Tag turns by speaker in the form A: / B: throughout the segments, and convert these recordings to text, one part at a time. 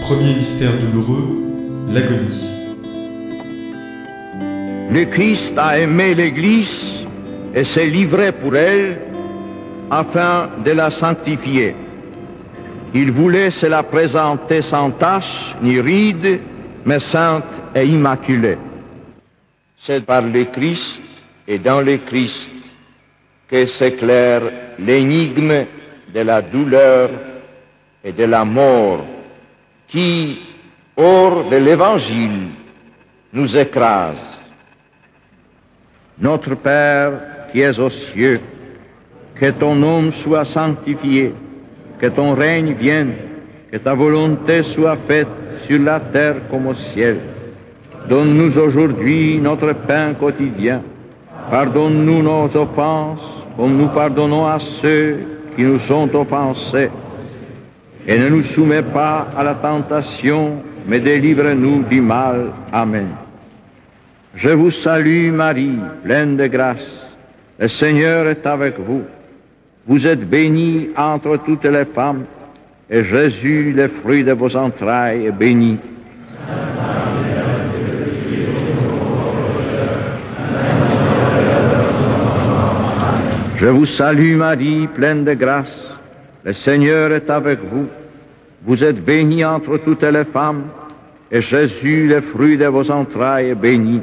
A: Premier mystère douloureux, l'agonie.
B: Le Christ a aimé l'Église et s'est livré pour elle afin de la sanctifier. Il voulait se la présenter sans tache ni ride, mais sainte et immaculée. C'est par le Christ et dans le Christ que s'éclaire l'énigme de la douleur et de la mort qui, hors de l'Évangile, nous écrase. Notre Père qui es aux cieux, que ton nom soit sanctifié, que ton règne vienne, que ta volonté soit faite sur la terre comme au ciel. Donne-nous aujourd'hui notre pain quotidien. Pardonne-nous nos offenses, comme nous pardonnons à ceux qui nous ont offensés. Et ne nous soumets pas à la tentation, mais délivre-nous du mal. Amen. Je vous salue Marie, pleine de grâce. Le Seigneur est avec vous. Vous êtes bénie entre toutes les femmes, et Jésus, le fruit de vos entrailles, est béni. Je vous salue Marie, pleine de grâce. Le Seigneur est avec vous. Vous êtes bénie entre toutes les femmes, et Jésus, le fruit de vos entrailles, est béni.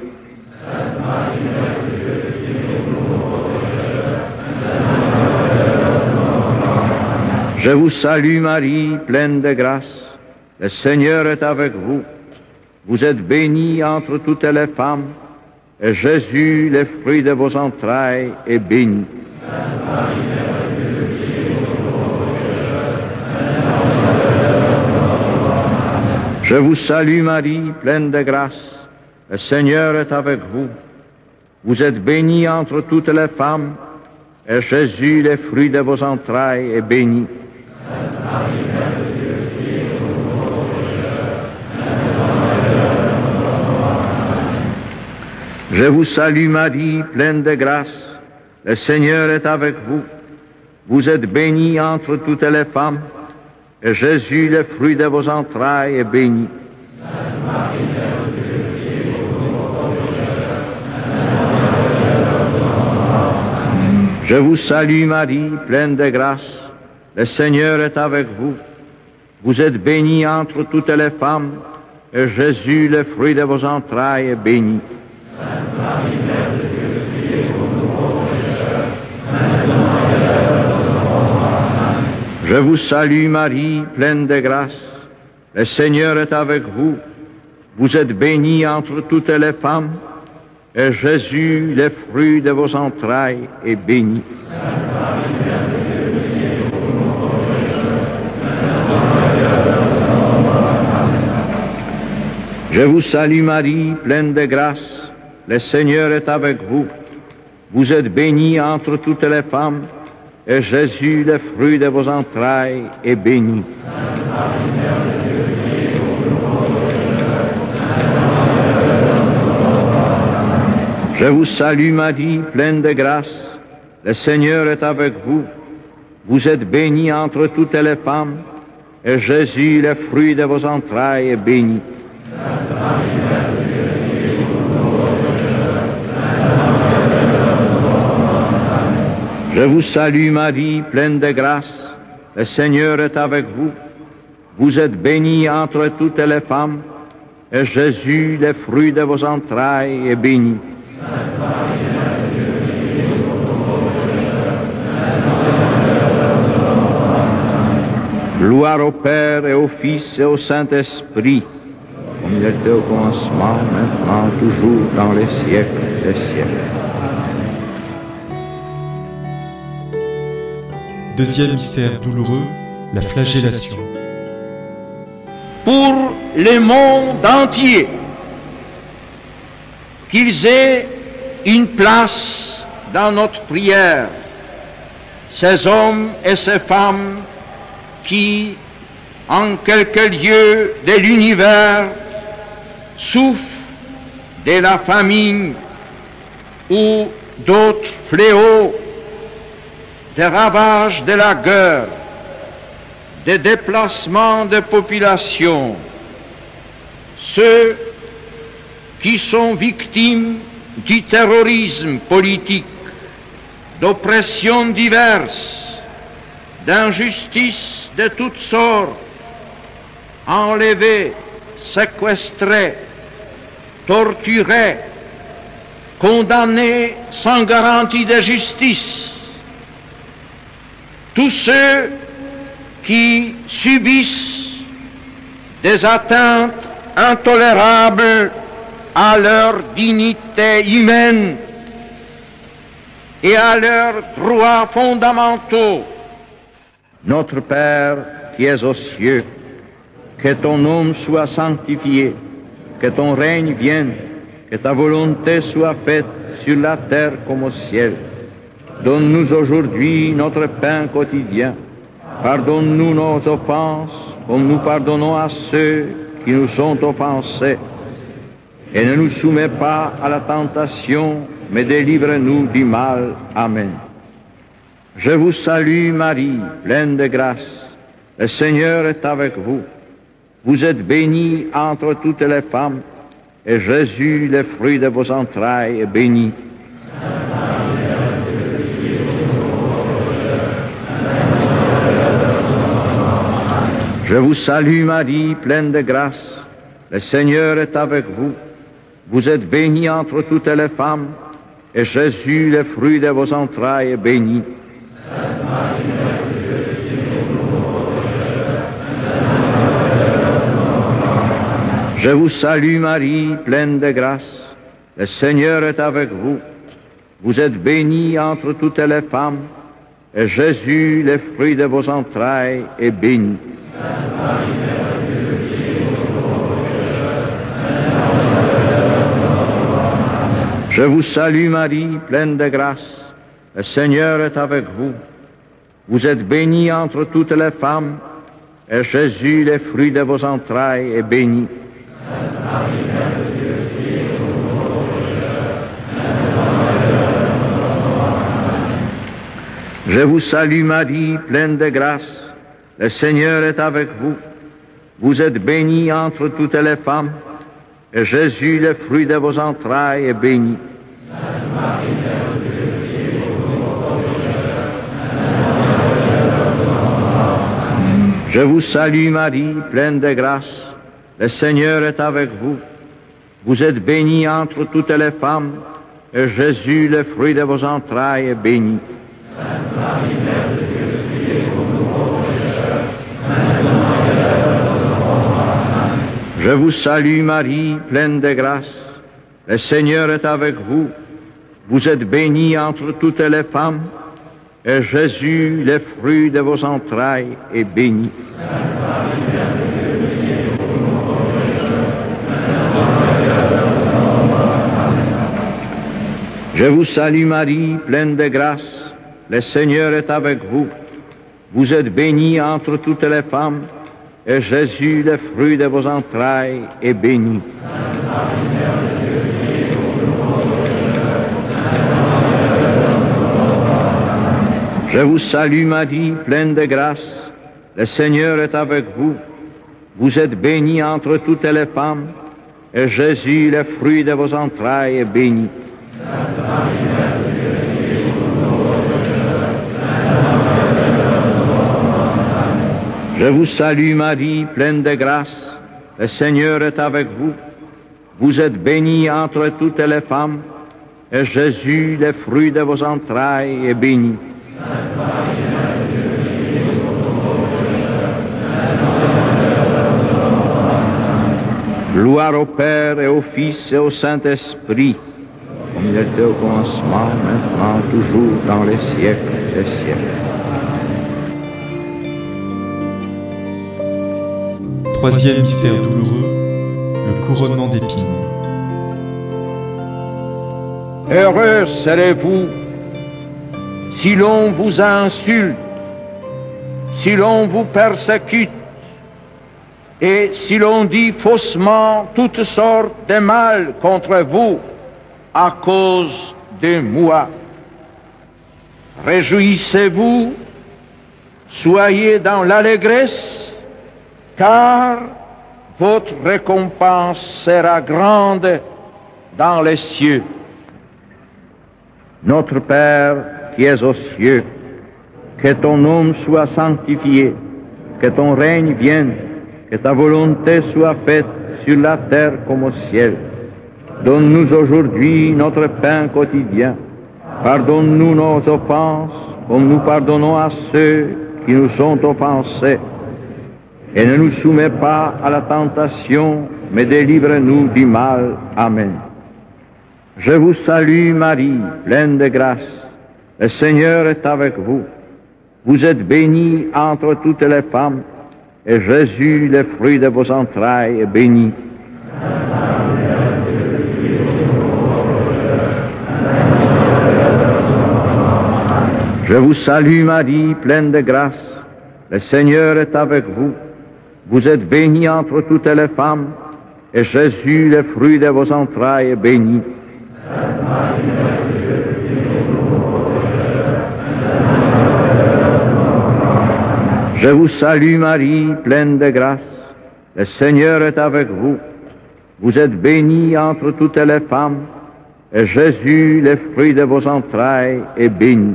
B: Je vous salue Marie, pleine de grâce. Le Seigneur est avec vous. Vous êtes bénie entre toutes les femmes, et Jésus, le fruit de vos entrailles, est béni. Je vous salue Marie, pleine de grâce. Le Seigneur est avec vous. Vous êtes bénie entre toutes les femmes, et Jésus, le fruit de vos entrailles, est béni. Je vous salue Marie, pleine de grâce. Le Seigneur est avec vous. Vous êtes bénie entre toutes les femmes, et Jésus, le fruit de vos entrailles, est béni. Je vous salue Marie, pleine de grâce. Le Seigneur est avec vous. Vous êtes bénie entre toutes les femmes, et Jésus, le fruit de vos entrailles, est béni. Je vous salue Marie, pleine de grâce. Le Seigneur est avec vous. Vous êtes bénie entre toutes les femmes, et Jésus, le fruit de vos entrailles, est béni. Je vous salue Marie, pleine de grâce. Le Seigneur est avec vous. Vous êtes bénie entre toutes les femmes, et Jésus, le fruit de vos entrailles, est béni. Je vous salue Marie, pleine de grâce. Le Seigneur est avec vous. Vous êtes bénie entre toutes les femmes, et Jésus, le fruit de vos entrailles, est béni. Je vous salue Marie, pleine de grâce. Le Seigneur est avec vous. Vous êtes bénie entre toutes les femmes, et Jésus, le fruit de vos entrailles, est béni. Gloire au Père et au Fils et au Saint-Esprit, comme il était au commencement, maintenant, toujours, dans les siècles des siècles.
A: Deuxième mystère douloureux, la flagellation.
B: Pour le monde entier, qu'ils aient une place dans notre prière, ces hommes et ces femmes qui, en quelques lieux de l'univers, souffrent de la famine ou d'autres fléaux, des ravages de la guerre, des déplacements de population, ceux qui sont victimes du terrorisme politique, d'oppressions diverses, d'injustices de toutes sortes, enlevés, séquestrés, torturés, condamnés sans garantie de justice, tous ceux qui subissent des atteintes intolérables à leur dignité humaine et à leurs droits fondamentaux. Notre Père qui es aux cieux, que ton nom soit sanctifié, que ton règne vienne, que ta volonté soit faite sur la terre comme au ciel. Donne-nous aujourd'hui notre pain quotidien. Pardonne-nous nos offenses, comme nous pardonnons à ceux qui nous ont offensés. Et ne nous soumets pas à la tentation, mais délivre-nous du mal. Amen. Je vous salue Marie, pleine de grâce. Le Seigneur est avec vous. Vous êtes bénie entre toutes les femmes, et Jésus, le fruit de vos entrailles, est béni. Je vous salue Marie, pleine de grâce. Le Seigneur est avec vous. Vous êtes bénie entre toutes les femmes, et Jésus, le fruit de vos entrailles, est béni. Je vous salue Marie, pleine de grâce. Le Seigneur est avec vous. Vous êtes bénie entre toutes les femmes, et Jésus, le fruit de vos entrailles, est béni. Je vous salue Marie, pleine de grâce. Le Seigneur est avec vous. Vous êtes bénie entre toutes les femmes, et Jésus, le fruit de vos entrailles, est béni. Je vous salue Marie, pleine de grâce. Le Seigneur est avec vous. Vous êtes bénie entre toutes les femmes, et Jésus, le fruit de vos entrailles, est béni. Je vous salue Marie, pleine de grâce. Le Seigneur est avec vous. Vous êtes bénie entre toutes les femmes, et Jésus, le fruit de vos entrailles, est béni. Je vous salue Marie, pleine de grâce. Le Seigneur est avec vous. Vous êtes bénie entre toutes les femmes, et Jésus, le fruit de vos entrailles, est béni. Je vous salue Marie, pleine de grâce. Le Seigneur est avec vous. Vous êtes bénie entre toutes les femmes, et Jésus, le fruit de vos entrailles, est béni. Je vous salue Marie, pleine de grâce. Le Seigneur est avec vous. Vous êtes bénie entre toutes les femmes, et Jésus, le fruit de vos entrailles, est béni. Je vous salue Marie, pleine de grâce. Le Seigneur est avec vous. Vous êtes bénie entre toutes les femmes, et Jésus, le fruit de vos entrailles, est béni. Gloire au Père et au Fils et au Saint-Esprit, comme il était au commencement, maintenant, toujours, dans les siècles des siècles.
A: Troisième mystère douloureux, le couronnement d'épines.
B: Heureux serez-vous si l'on vous insulte, si l'on vous persécute, et si l'on dit faussement toutes sortes de mal contre vous à cause de moi. Réjouissez-vous, soyez dans l'allégresse, car votre récompense sera grande dans les cieux. Notre Père qui es aux cieux, que ton nom soit sanctifié, que ton règne vienne, que ta volonté soit faite sur la terre comme au ciel. Donne-nous aujourd'hui notre pain quotidien. Pardonne-nous nos offenses, comme nous pardonnons à ceux qui nous ont offensés. Et ne nous soumets pas à la tentation, mais délivre-nous du mal. Amen. Je vous salue Marie, pleine de grâce. Le Seigneur est avec vous. Vous êtes bénie entre toutes les femmes, et Jésus, le fruit de vos entrailles, est béni. Je vous salue Marie, pleine de grâce. Le Seigneur est avec vous. Vous êtes bénie entre toutes les femmes, et Jésus, le fruit de vos entrailles, est béni. Je vous salue Marie, pleine de grâce. Le Seigneur est avec vous. Vous êtes bénie entre toutes les femmes, et Jésus, le fruit de vos entrailles, est béni.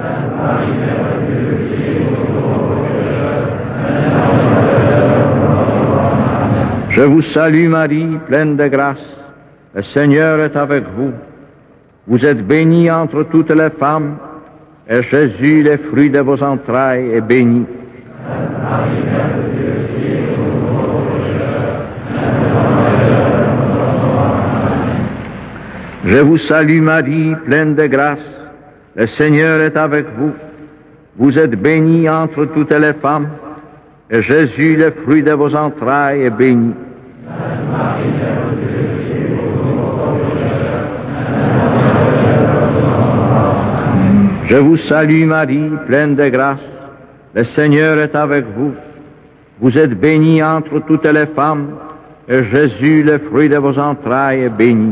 B: Je vous salue Marie, pleine de grâce. Le Seigneur est avec vous. Vous êtes bénie entre toutes les femmes, et Jésus, le fruit de vos entrailles, est béni. Je vous salue Marie, pleine de grâce. Le Seigneur est avec vous. Vous êtes bénie entre toutes les femmes, et Jésus, le fruit de vos entrailles, est béni. Je vous salue Marie, pleine de grâce. Le Seigneur est avec vous. Vous êtes bénie entre toutes les femmes, et Jésus, le fruit de vos entrailles, est béni.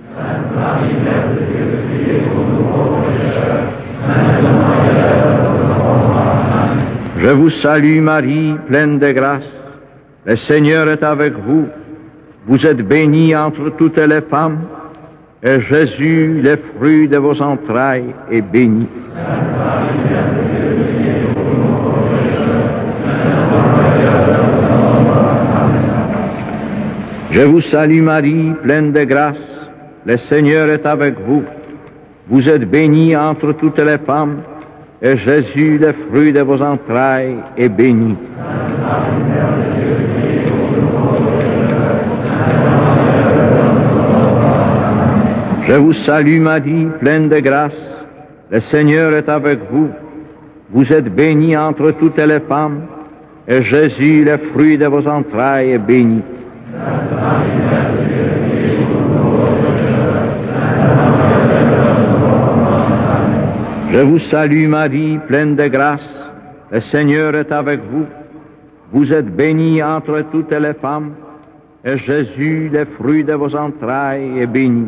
B: Je vous salue Marie, pleine de grâce. Le Seigneur est avec vous. Vous êtes bénie entre toutes les femmes, et Jésus, le fruit de vos entrailles, est béni. Je vous salue Marie, pleine de grâce. Le Seigneur est avec vous. Vous êtes bénie entre toutes les femmes, et Jésus, le fruit de vos entrailles, est béni. Je vous salue Marie, pleine de grâce. Le Seigneur est avec vous. Vous êtes bénie entre toutes les femmes, et Jésus, le fruit de vos entrailles, est béni. Je vous salue Marie, pleine de grâce. Le Seigneur est avec vous. Vous êtes bénie entre toutes les femmes, et Jésus, le fruit de vos entrailles, est béni.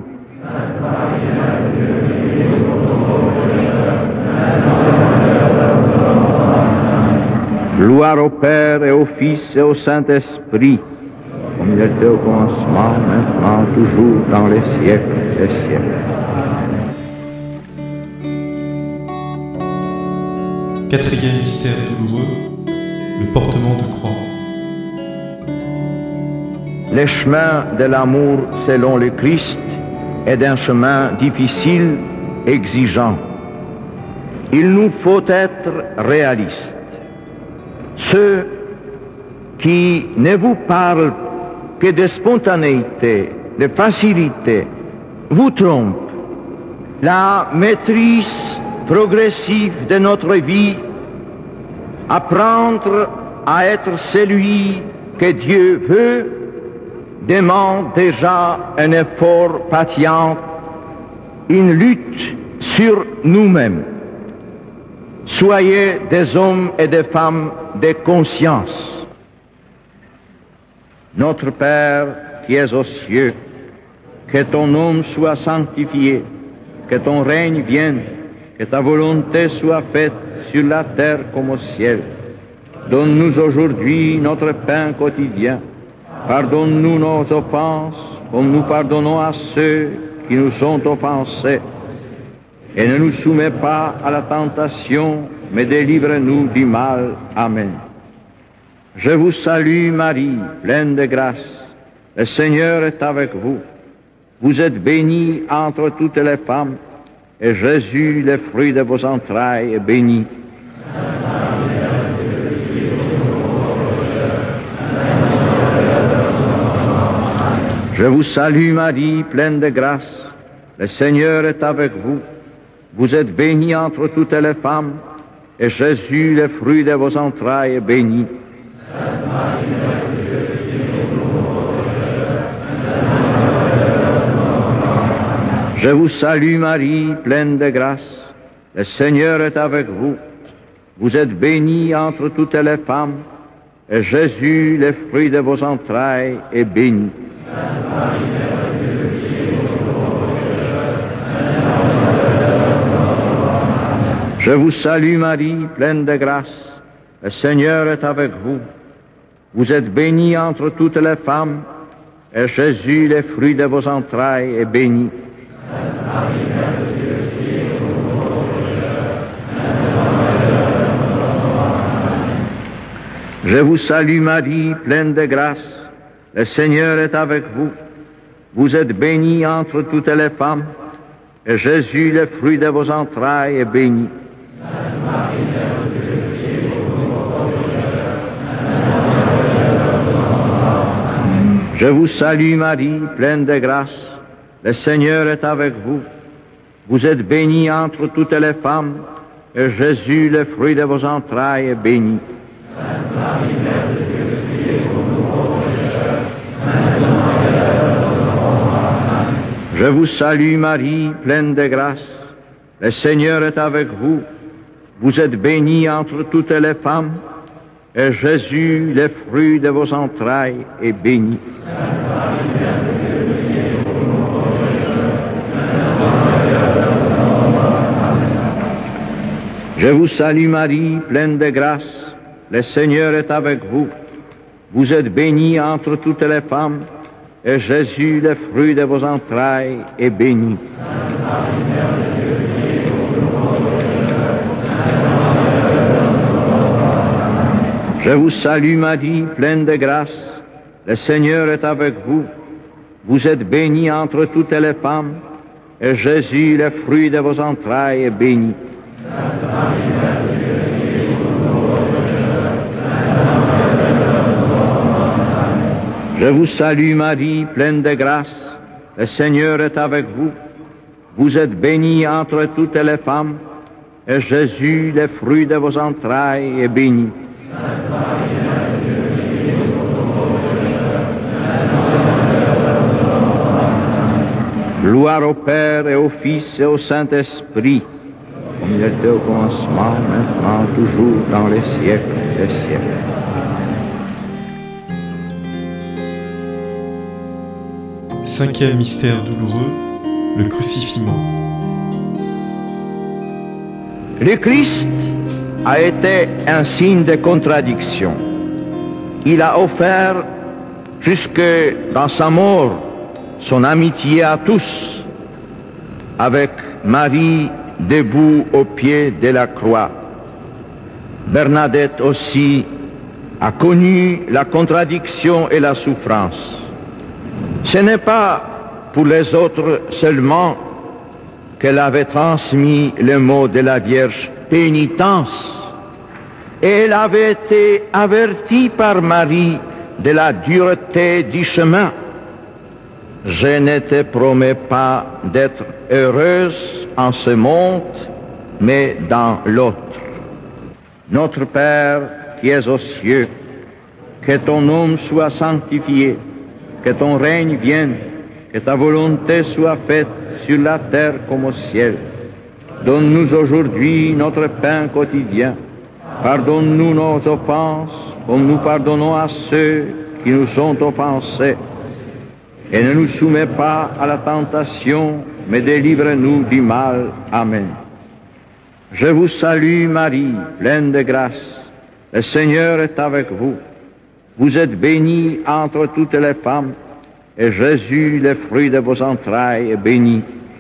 B: Gloire au Père et au Fils et au Saint-Esprit, comme il était au commencement, maintenant, toujours, dans les siècles des siècles.
A: Quatrième mystère douloureux, le portement de croix.
B: Le chemin de l'amour selon le Christ est un chemin difficile, exigeant. Il nous faut être réalistes. Ceux qui ne vous parlent que de spontanéité, de facilité, vous trompent. La maîtrise progressive de notre vie, apprendre à être celui que Dieu veut, demande déjà un effort patient, une lutte sur nous-mêmes. Soyez des hommes et des femmes de conscience. Notre Père qui es aux cieux, que ton nom soit sanctifié, que ton règne vienne, que ta volonté soit faite sur la terre comme au ciel. Donne-nous aujourd'hui notre pain quotidien. Pardonne-nous nos offenses, comme nous pardonnons à ceux qui nous ont offensés. Et ne nous soumets pas à la tentation, mais délivre-nous du mal. Amen. Je vous salue Marie, pleine de grâce. Le Seigneur est avec vous. Vous êtes bénie entre toutes les femmes, et Jésus, le fruit de vos entrailles, est béni. Je vous salue Marie, pleine de grâce. Le Seigneur est avec vous. Vous êtes bénie entre toutes les femmes, et Jésus, le fruit de vos entrailles, est béni. Je vous salue Marie, pleine de grâce. Le Seigneur est avec vous. Vous êtes bénie entre toutes les femmes, et Jésus, le fruit de vos entrailles, est béni. Je vous salue Marie, pleine de grâce. Le Seigneur est avec vous. Vous êtes bénie entre toutes les femmes, et Jésus, le fruit de vos entrailles, est béni. Je vous salue Marie, pleine de grâce. Le Seigneur est avec vous. Vous êtes bénie entre toutes les femmes, et Jésus, le fruit de vos entrailles, est béni. Je vous salue Marie, pleine de grâce. Le Seigneur est avec vous. Vous êtes bénie entre toutes les femmes, et Jésus, le fruit de vos entrailles, est béni. Je vous salue Marie, pleine de grâce. Le Seigneur est avec vous. Vous êtes bénie entre toutes les femmes, et Jésus, le fruit de vos entrailles, est béni. Je vous salue Marie, pleine de grâce. Le Seigneur est avec vous. Vous êtes bénie entre toutes les femmes, et Jésus, le fruit de vos entrailles, est béni. Je vous salue Marie, pleine de grâce. Le Seigneur est avec vous. Vous êtes bénie entre toutes les femmes, et Jésus, le fruit de vos entrailles, est béni. Je vous salue Marie, pleine de grâce. Le Seigneur est avec vous. Vous êtes bénie entre toutes les femmes, et Jésus, le fruit de vos entrailles, est béni. Gloire au Père et au Fils et au Saint-Esprit, comme il était au commencement, maintenant, toujours, dans les siècles des siècles.
A: Cinquième mystère douloureux, le crucifixion.
B: Le Christ a été un signe de contradiction. Il a offert, jusque dans sa mort, son amitié à tous, avec Marie debout au pied de la croix. Bernadette aussi a connu la contradiction et la souffrance. Ce n'est pas pour les autres seulement qu'elle avait transmis le mot de la Vierge pénitence, et elle avait été avertie par Marie de la dureté du chemin. Je ne te promets pas d'être heureuse en ce monde, mais dans l'autre. Notre Père qui es aux cieux, que ton nom soit sanctifié, que ton règne vienne, que ta volonté soit faite sur la terre comme au ciel. Donne-nous aujourd'hui notre pain quotidien. Pardonne-nous nos offenses, comme nous pardonnons à ceux qui nous ont offensés. Et ne nous soumets pas à la tentation, mais délivre-nous du mal. Amen. Je vous salue Marie, pleine de grâce. Le Seigneur est avec vous. vous êtes bénie entre toutes les femmes, et Jésus, le fruit de vos entrailles, est béni.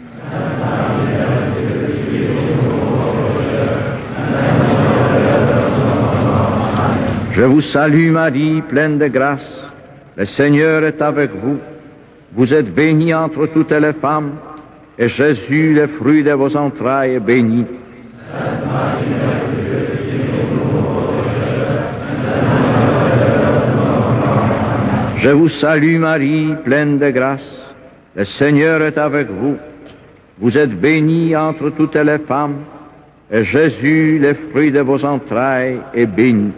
B: Je vous salue Marie, pleine de grâce. Le Seigneur est avec vous. Vous êtes bénie entre toutes les femmes, et Jésus, le fruit de vos entrailles, est béni. Je vous salue Marie, pleine de grâce. Le Seigneur est avec vous. Vous êtes bénie entre toutes les femmes, et Jésus, le fruit de vos entrailles, est béni.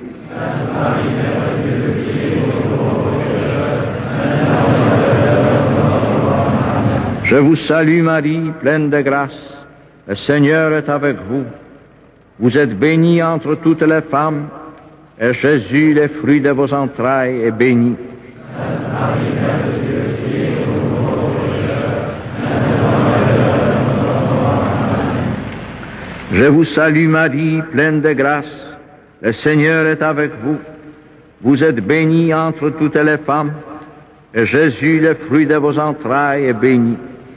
B: Je vous salue Marie, pleine de grâce. Le Seigneur est avec vous. Vous êtes bénie entre toutes les femmes, et Jésus, le fruit de vos entrailles, est béni. Je vous salue Marie, pleine de grâce. Le Seigneur est avec vous. Vous êtes bénie entre toutes les femmes, et Jésus, le fruit de vos entrailles, est béni.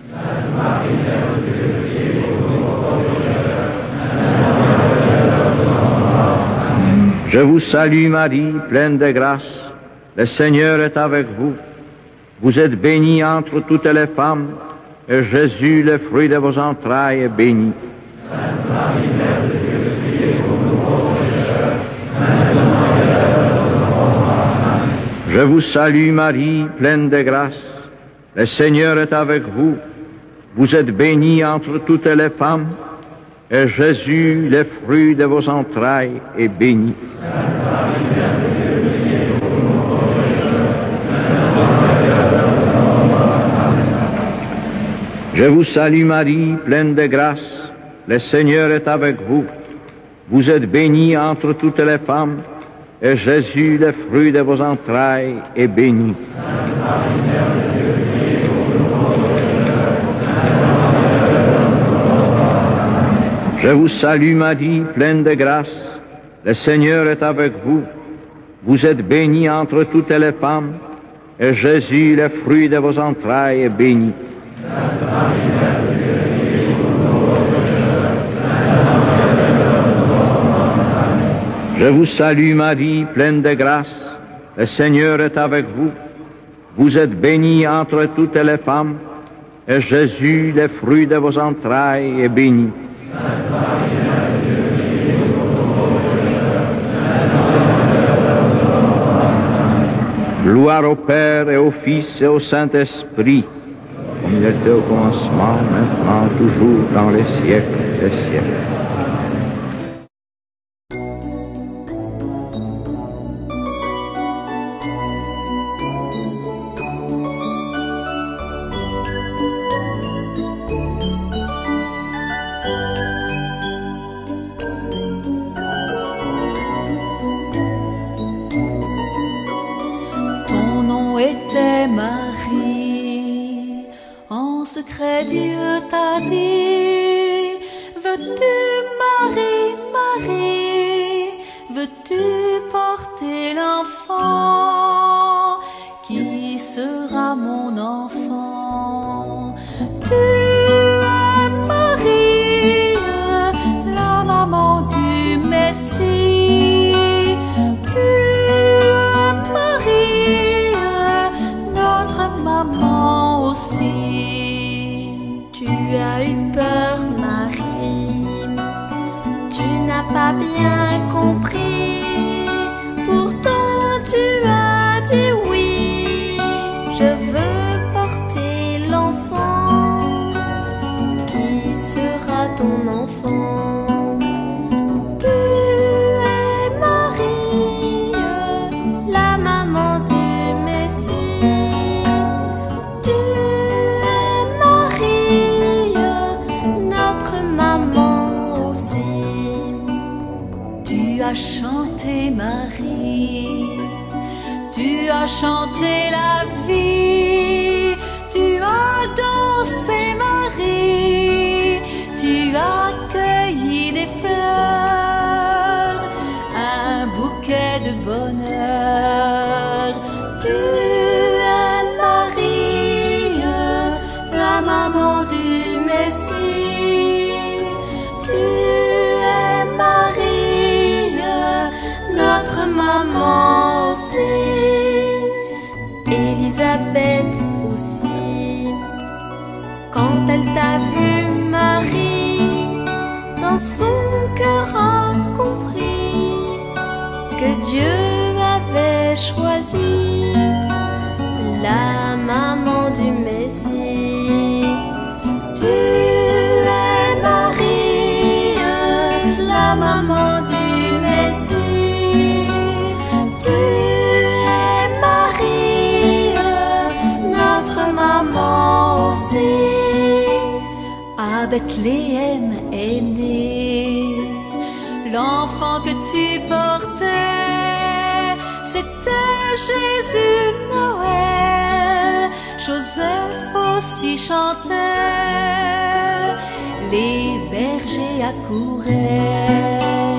B: Je vous salue Marie, pleine de grâce. Le Seigneur est avec vous. Vous êtes bénie entre toutes les femmes, et Jésus, le fruit de vos entrailles, est béni. Je vous salue Marie, pleine de grâce. Le Seigneur est avec vous. Vous êtes bénie entre toutes les femmes, et Jésus, le fruit de vos entrailles, est béni. Je vous salue Marie, pleine de grâce. Le Seigneur est avec vous. Vous êtes bénie entre toutes les femmes, et Jésus, le fruit de vos entrailles, est béni. Je vous salue Marie, pleine de grâce. Le Seigneur est avec vous. Vous êtes bénie entre toutes les femmes, et Jésus, le fruit de vos entrailles, est béni. Je vous salue Marie, pleine de grâce. Le Seigneur est avec vous. Vous êtes bénie entre toutes les femmes, et Jésus, le fruit de vos entrailles, est béni. Gloire au Père et au Fils et au Saint-Esprit, comme il était au commencement, maintenant, toujours, dans les siècles des siècles.
C: Était Marie, en secret Dieu t'a dit, veux-tu Marie, Marie, veux-tu porter l'enfant qui sera mon enfant? Tu es Marie, la maman du Messie, tu es Marie, maman aussi.
D: Tu as eu peur, Marie, tu n'as pas bien compris, pourtant tu as dit oui, je veux porter l'enfant qui sera ton enfant.
C: Tu as chanté Marie, tu as chanté la vie, tu as dansé Marie, tu as cueilli des fleurs, un bouquet de bonheur.
D: que Dieu avait choisi, la maman du Messie.
C: Tu es Marie, la maman du Messie. Tu es Marie, notre maman aussi. À Bethléem est né l'enfant que tu portais. C'était Jésus Noël. Joseph aussi chantait. Les bergers accouraient.